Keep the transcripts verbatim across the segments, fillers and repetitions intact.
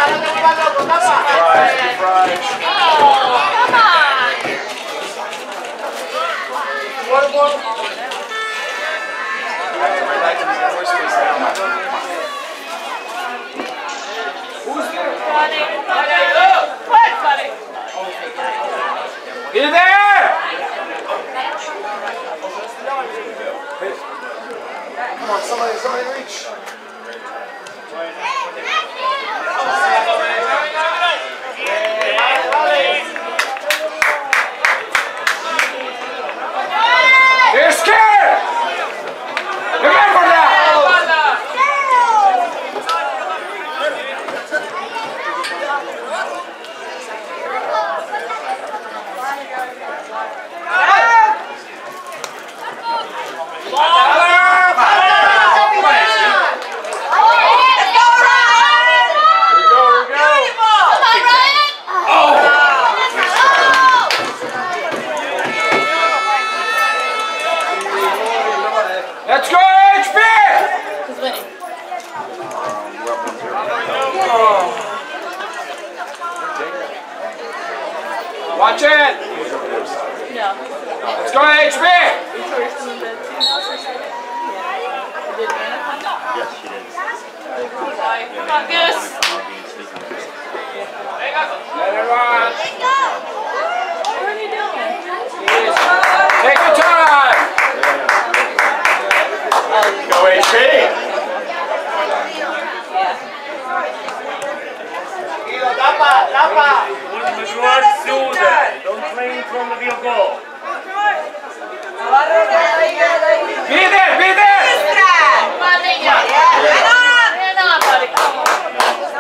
Get there! Come on, somebody, somebody reach. You're scared! Remember that! Let's go, H P! Who's winning? Oh. Watch it! No. Let's go, H P! Yes, she did. Come on, Goose. Let it run. What are you doing? Take your time! Go H P! Tapa, tapa. Don't play in front of your goal. Be there, be there! Come on, Nina. Yeah. Hang on, buddy.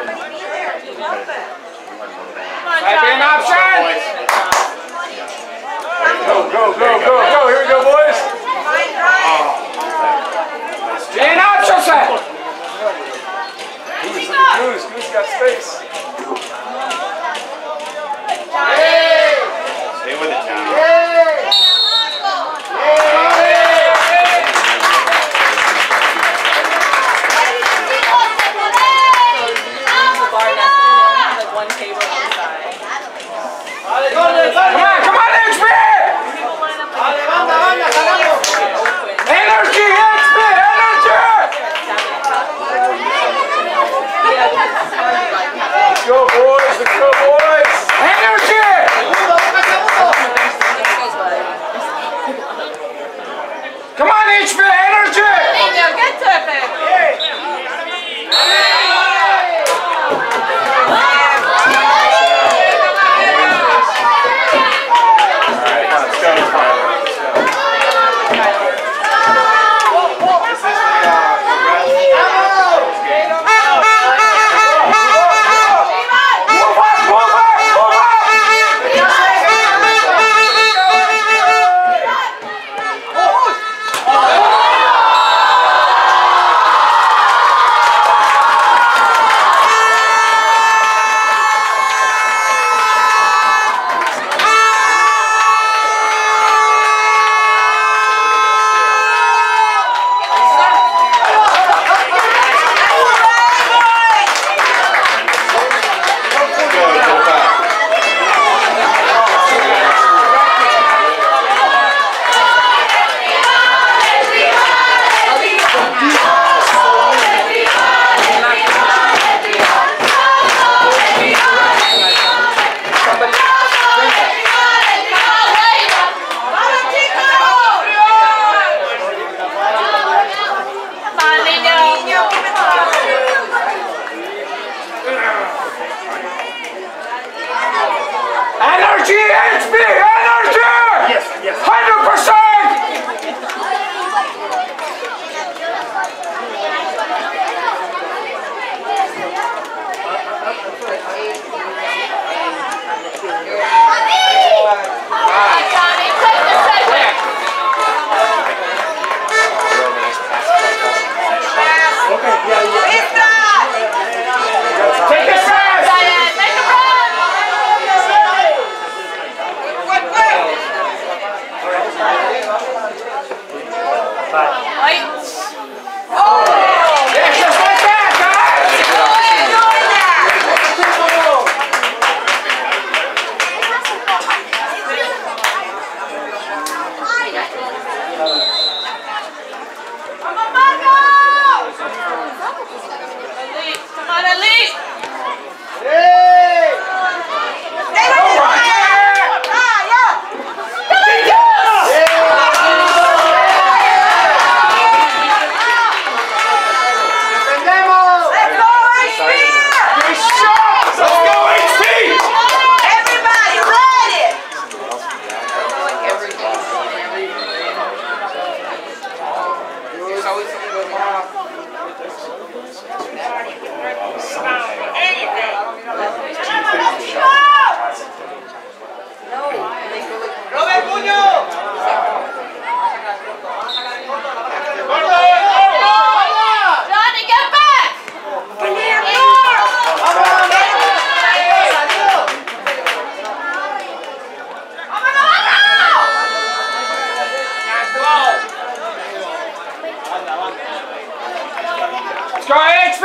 Let's go H P!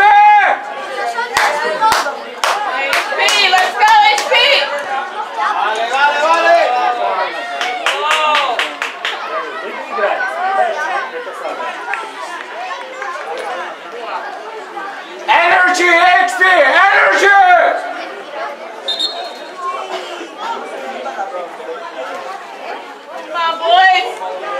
H P, let's go H P! Vale, vale, vale. Energy H P! Energy! Come on, boys!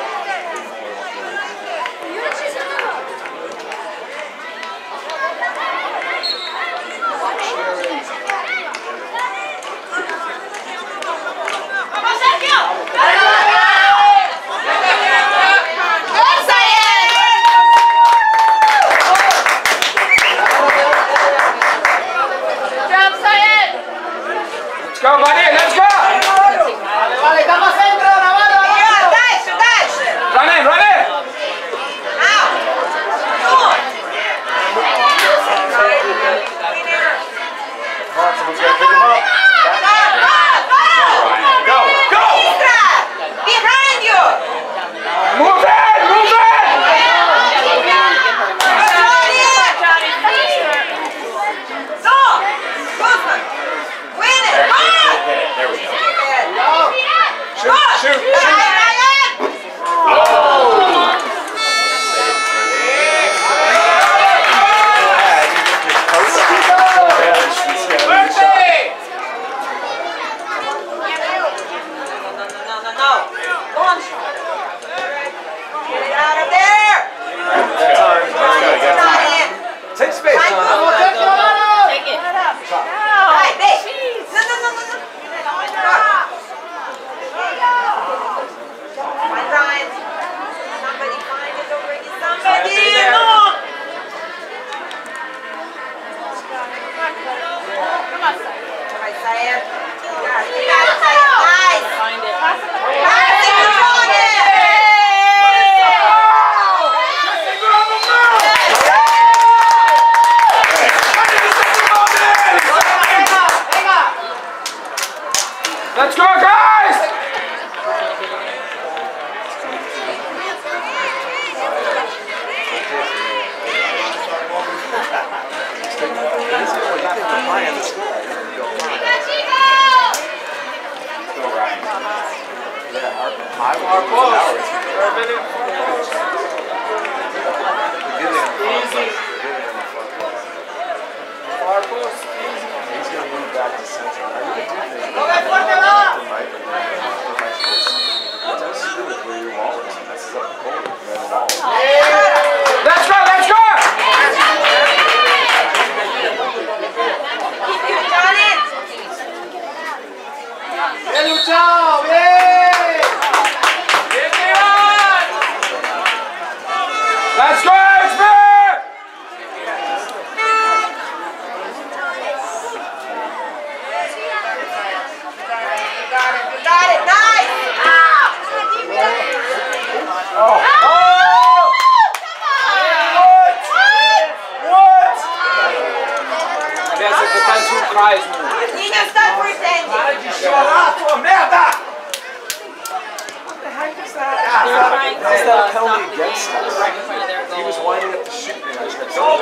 Let's go, buddy, let's go! Vale, vale, estamos dentro, Navarro. Дальше, дальше. Run in, run in! Out. Come Come on, someone's got to pick him up. Go, go! Behind you. Move in, move in! So, Guzman. Win it. Come on. There we go. Shoot, shoot, Take space, son. Take it. Right, babe. No, no, no, no, no. Find Ryan. Somebody find it already. Somebody. No. Come on, Sai. Right, Syed. You got it, you got it, Syed. Nice. Find it. Nice, you got it. Let's go, guys! Our post. Easy. Our post. He's going to move back to central. I really do think Go back, fuerte va. it does screw with where your wall is. It messes up the goal. Red wall. Let's go, let's go! You got it. Bien luchado, bien. Let's go, H P! You got it. Nice. Oh. What? I guess it depends who cries more. Nina, stop pretending. Chorar, tua merda! Is that a penalty against us? He was winding up the shoot and I tried to So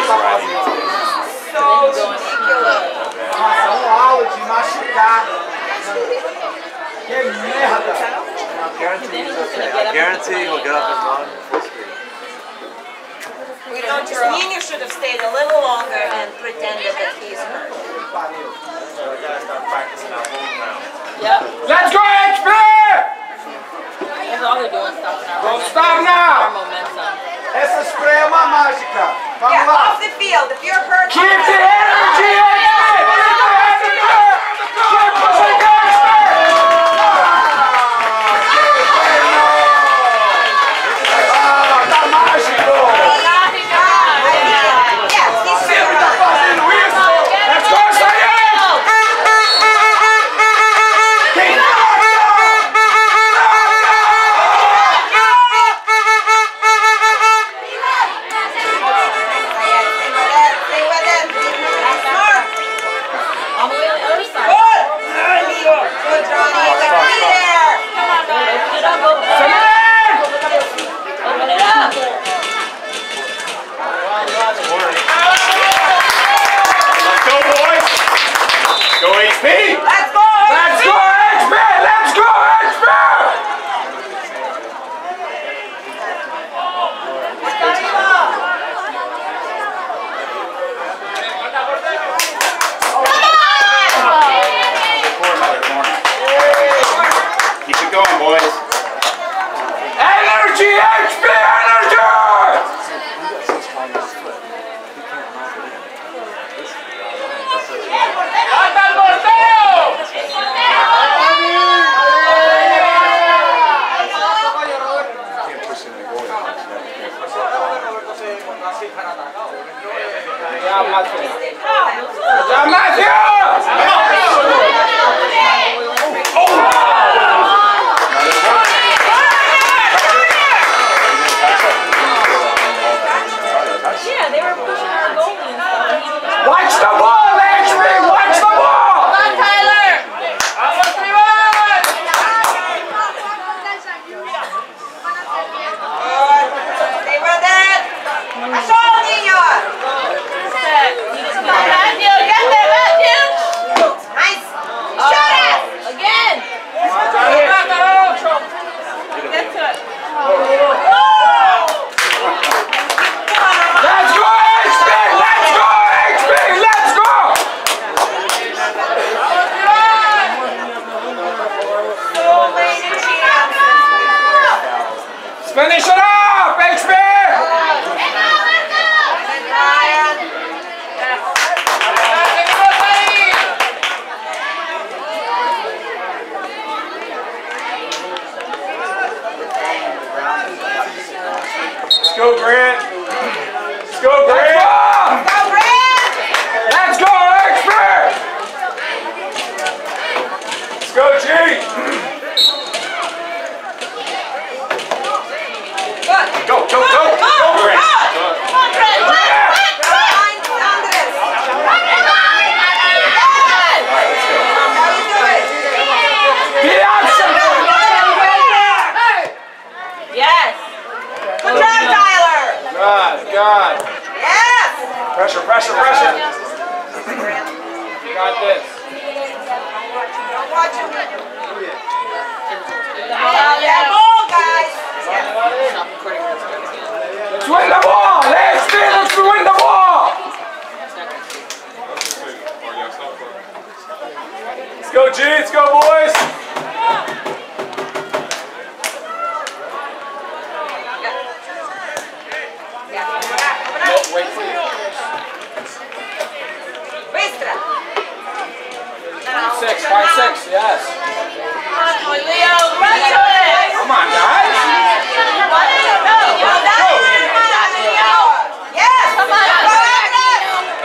ridiculous. Nossa, um aula de machucar. Que merda! I guarantee he's okay. I guarantee he'll get up and run full speed. We don't just Nina should have stayed a little longer and pretended that he's hurt. Yep. Let's go, H P! That's all they're doing, stopping our Don't momentum. stop now! Our momentum. Essa spray é uma mágica. Vamos Yeah, lá. off the field. If you're hurt, Keep the energy, H P! Keep pushing, H P! Ah, tá mágico! yes, he's Sempre tá hurt. fazendo isso! Let's go, Sayed! Quem toca? Stay with it. Stay with it. Smart. job, Matthew. Good job, Matthew! Yeah, they were pushing our goalie and stuff. Watch the ball, Ashley! Watch the ball! Come on, Tyler! Stay with it. That's all, Niños. Matthew, get there, Matthew! Nice. Oh, Shut it. again! Get to it. Let's go, H P! Let's go, H P! Let's go! So many chances. Let's finish it off, H P! Let's go, Grant. Let's go, Grant. Go, Brad. Let's go, H P! Let's go, G. Good. Go, go, go, go, Grant. Come on, Brett! Grant. Fine, Andres. How you doing? Be outside. Yes! Good job, Tyler. God, God. Yes. Pressure, pressure, pressure. Got this. Don't watch him. Yeah, ball, guys. Let's win the ball. Let's do Let's win the ball. Let's go, G. Let's go, boys. Wait for you. Bystra. Six, five, six, yes. Come on, Leo, run to it! Come on, guys. No, Well done. Yes. come on, Go, Andres.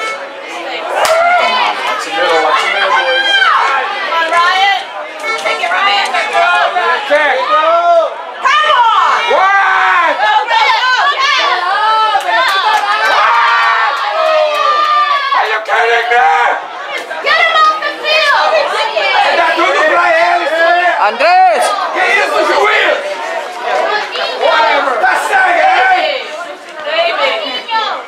Watch the middle, watch the middle, boys. come on, Ryan! Take it, Ryan! Okay. Come on. What? Go, Brett! Are you kidding me? Get him off the field! Dá tudo pra eles. Andrés! Que isso, juiz? Whatever. Tá segue, hein? David!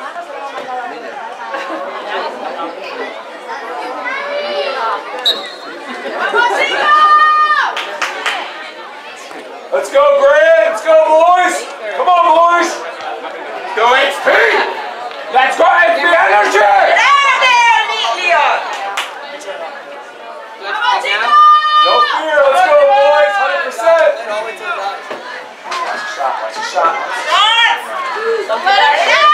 Let's go, Grant. Let's go, boys. Come on, boys. Go, H P. Let's go, H P. Energy. There, there, Leo. No fear. Let's go, boys. one hundred percent. Watch a shot. Watch a shot. Yes. Don't let him Yes.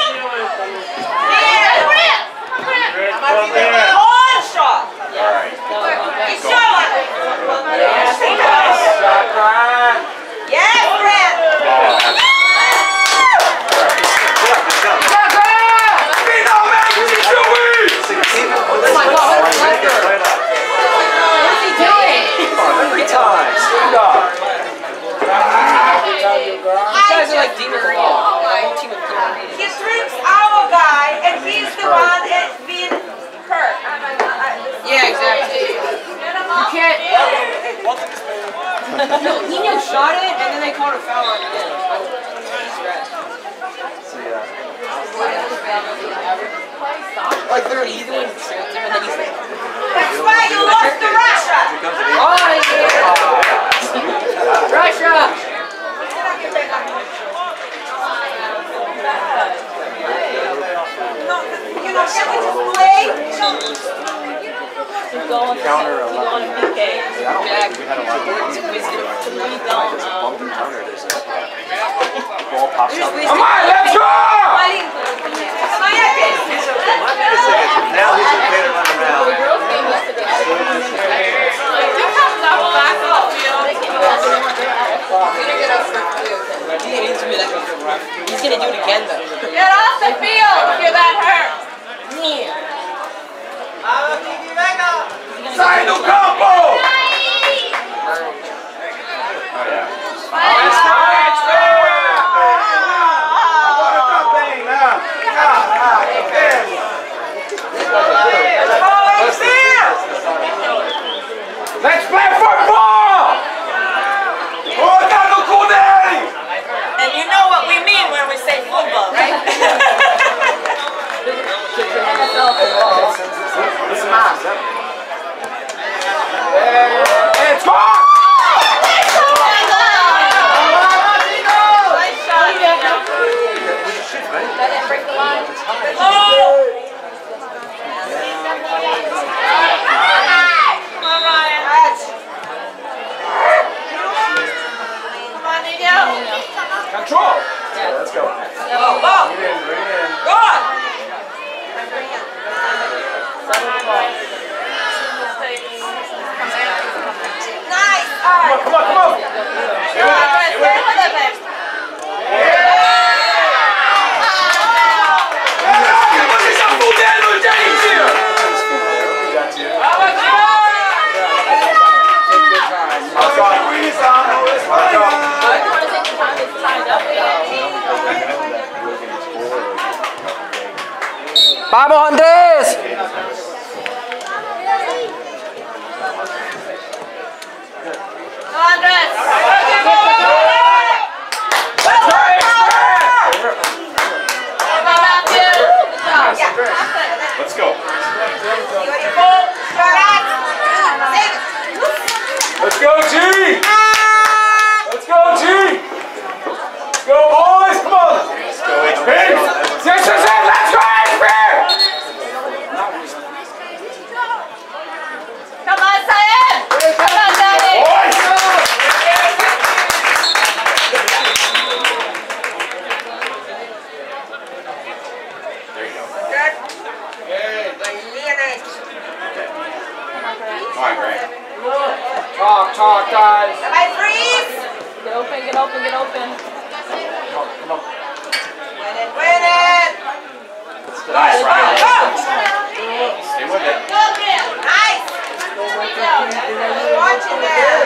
One shot. It's shot. Shot, Grant. Yes, Brad. Speed on, man. What you doing? Every time. Speed up. You guys are like deep in the wall. The whole team of people. He drinks our guy, and he's the one that been hurt. Yeah, exactly. You can't. No, Nino shot it, and then they called a foul on it again. Like literally, he's the one who trailed him, and then he's like, That's why you lost to Russia. "Oh yeah, Russia!" No, you know, can we just play? We're going Counter we're going to P K. Jack, We had a lot of We don't, um, counter. There's a ball pops up. Come on, let's go! Now he's okay to run around. the girls' game yesterday. Two comes out back of the field. He's gonna do it again though. Get off the field if you're that hurt. This is mine. It's gone! That didn't break the line. Oh! Come on, Ryan. Come on, Nino. Control! Yeah, let's go. Go, go. Bring it in, bring it in. Go on. Nice. All right. Come on, come on! Stay with it, babe. ¡Vamos, Andrés! Go, Andres. Let's go. Let's go, G! Let's go, G! Let's go, boys! Come on! Let's go, H P! Six percent! Let's go, H P! Come on, Cyan! Come on, Danny! Boys! There you go. Come on, Grant. Talk, talk, guys. Somebody freeze! Get open, get open, get open. Come on, come on. Win it, win it! Nice, Ryan. Go! Stay with it. Go, Grant! Nice! Watching there!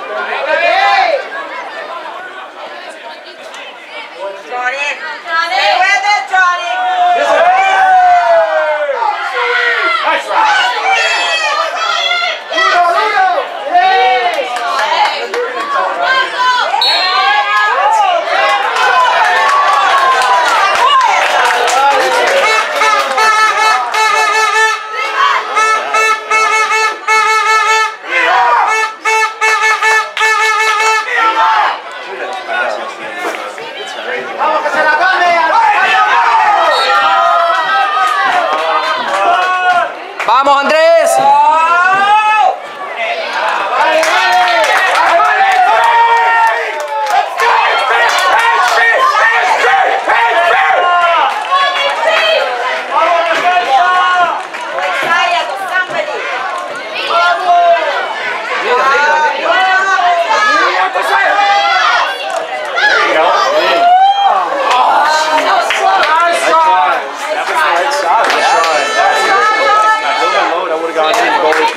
Johnny! Johnny! Stay with it, Johnny! This is nice, Ryan. ¡Vamos, Andrés! That was the right shot. I would have gone in the goalie.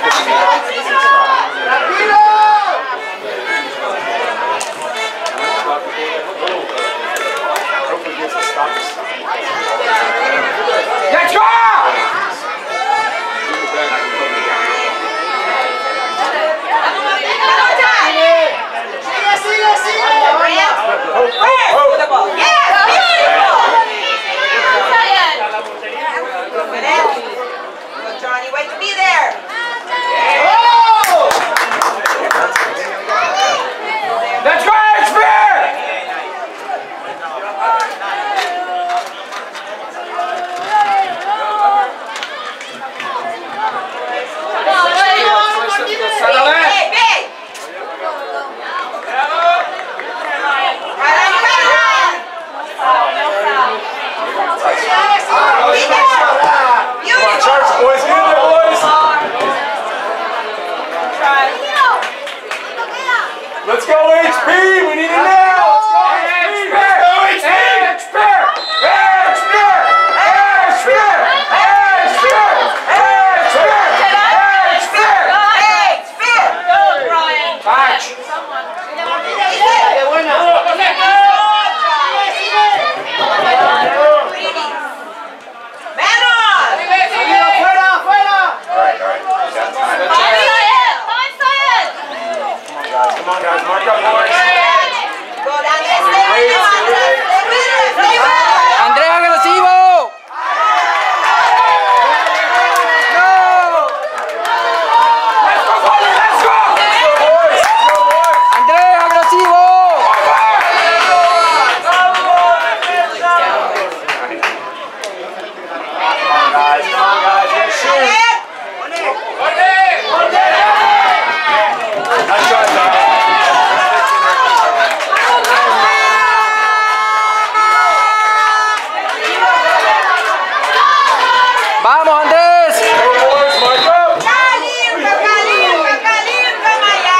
Vamos, Andrés. Go, boys, mic up. Calienta, calienta, calienta, Maya.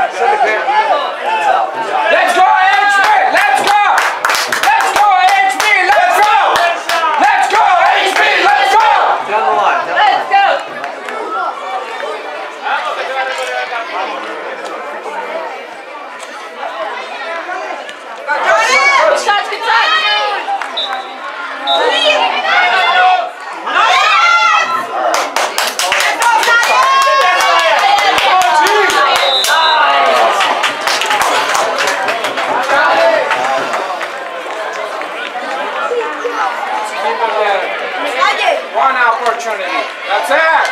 Let's go, H B. Let's go. Let's go, H B. Let's go. Let's go, H B. Let's go. Down the line. Down Let's go. Good shots, good shots. One opportunity. That's it.